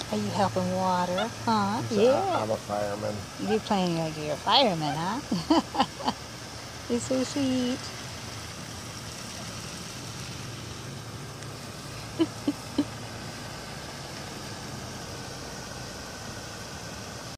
Are you helping water? Huh? Yeah. I'm a fireman. You're playing like you're a fireman, huh? You're so sweet.